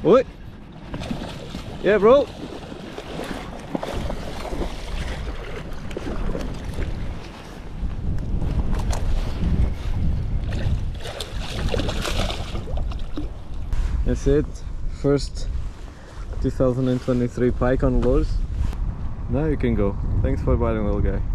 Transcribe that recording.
Oi! Yeah, bro! That's it. First 2023 pike on lures. Now you can go. Thanks for biting, little guy.